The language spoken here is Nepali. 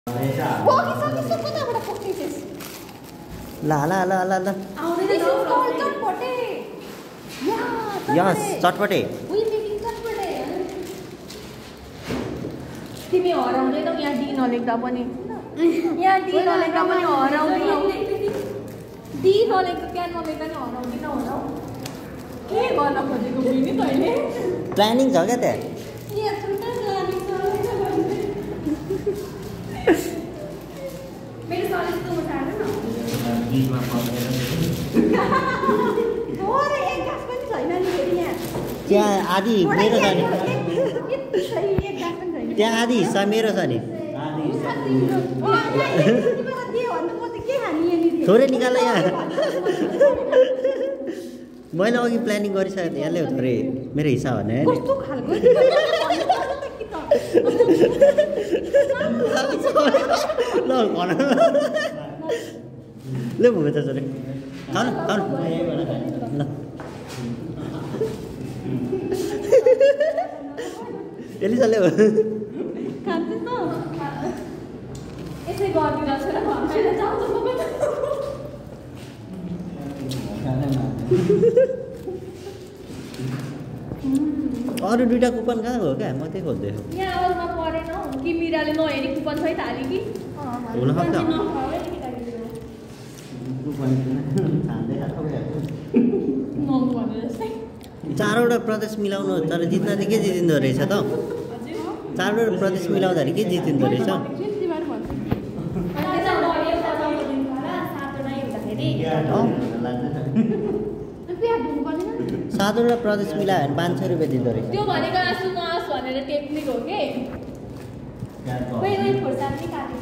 ला ला ला ला ला यस चटपटे तिमी हराउँदैनौ यहाँ डी नलेख्दा पनि यहाँ डी नलेख्दा पनि हराउँदैनौ डी नलेख्दा क्या नलेख्दा नि हराउँदिन होला के गर्न खोजेको बुझ्नु तैँले प्लानिङ छ क्या त्यहाँ मेरो सलेज त उठाएर न ओरे एक गास पनि छैन नि फेरि यहाँ त्यहाँ आधी मेरो छ नि एक गास पनि छैन त्यहाँ आधी हिस्सा मेरो छ नि थोरै निकाल यहाँ मैले अघि प्लानिङ गरिसकेको थिएँ यसले थोरै मेरो हिस्सा भने कस्तो खालको ल भन ल भुमे त छोरे खाउनु खाउनु ल एलिसा ले खान्छ त यसै गरिदिनु छ र भन्छ जाऊ त अरू दुईटा कुपन कहाँ हो क्या म त्यही खोज्दैछु यहाँ अरूमा परेन कि मिराले नहेरी कुपन सहित हाल्यो कि हुनसक्छ चारवटा प्रदेश मिलाउनु तर जित्न चाहिँ के जितिँदो रहेछ त चारवटा प्रदेश मिलाउँदाखेरि के जितिँदो रहेछ सातवटा प्रदेश मिलायो भने 500 रुपियाँ दिँदो रहेछ त्यो भनेको आसु नआस भनेर टेक्निक हो के